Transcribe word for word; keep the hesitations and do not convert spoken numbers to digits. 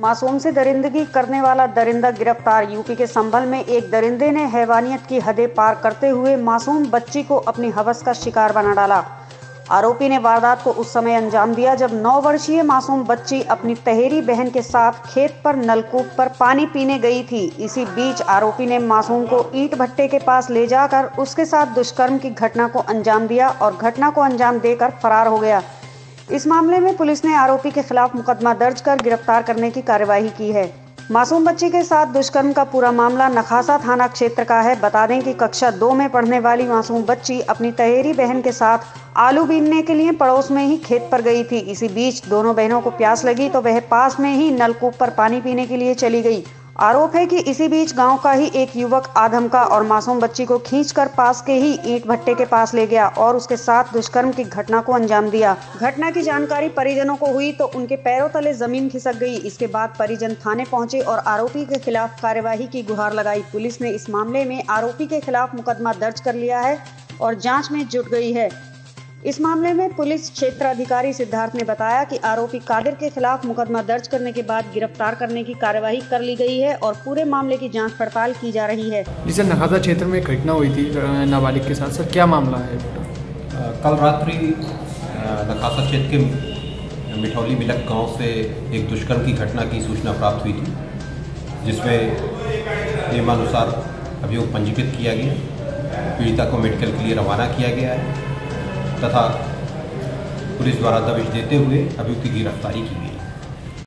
मासूम से दरिंदगी करने वाला दरिंदा गिरफ्तार। यूपी के संभल में एक दरिंदे ने हैवानियत की हदें पार करते हुए मासूम बच्ची को अपनी हवस का शिकार बना डाला। आरोपी ने वारदात को उस समय अंजाम दिया जब नौ वर्षीय मासूम बच्ची अपनी तहेरी बहन के साथ खेत पर नलकूप पर पानी पीने गई थी। इसी बीच आरोपी ने मासूम को ईंट भट्टे के पास ले जाकर उसके साथ दुष्कर्म की घटना को अंजाम दिया और घटना को अंजाम देकर फरार हो गया। इस मामले में पुलिस ने आरोपी के खिलाफ मुकदमा दर्ज कर गिरफ्तार करने की कार्यवाही की है। मासूम बच्ची के साथ दुष्कर्म का पूरा मामला नखासा थाना क्षेत्र का है। बता दें कि कक्षा दो में पढ़ने वाली मासूम बच्ची अपनी तहेरी बहन के साथ आलू बीनने के लिए पड़ोस में ही खेत पर गई थी। इसी बीच दोनों बहनों को प्यास लगी तो वह पास में ही नलकूप पर पानी पीने के लिए चली गई। आरोप है कि इसी बीच गांव का ही एक युवक आधमका और मासूम बच्ची को खींचकर पास के ही ईंट भट्टे के पास ले गया और उसके साथ दुष्कर्म की घटना को अंजाम दिया। घटना की जानकारी परिजनों को हुई तो उनके पैरों तले जमीन खिसक गई। इसके बाद परिजन थाने पहुंचे और आरोपी के खिलाफ कार्यवाही की गुहार लगाई। पुलिस ने इस मामले में आरोपी के खिलाफ मुकदमा दर्ज कर लिया है और जाँच में जुट गई है। इस मामले में पुलिस क्षेत्र अधिकारी सिद्धार्थ ने बताया कि आरोपी कादिर के खिलाफ मुकदमा दर्ज करने के बाद गिरफ्तार करने की कार्यवाही कर ली गई है और पूरे मामले की जांच पड़ताल की जा रही है। जिसे नखासा क्षेत्र में एक घटना हुई थी नाबालिग के साथ, सर क्या मामला है? कल रात्रि नखासा क्षेत्र के मिठौली बिलक गांव से एक दुष्कर्म की घटना की सूचना प्राप्त हुई थी, जिसमें नियमानुसार अभियोग पंजीकृत किया गया, पीड़िता को मेडिकल के लिए रवाना किया गया है तथा पुलिस द्वारा दबिश देते हुए अभियुक्त की गिरफ्तारी की गई।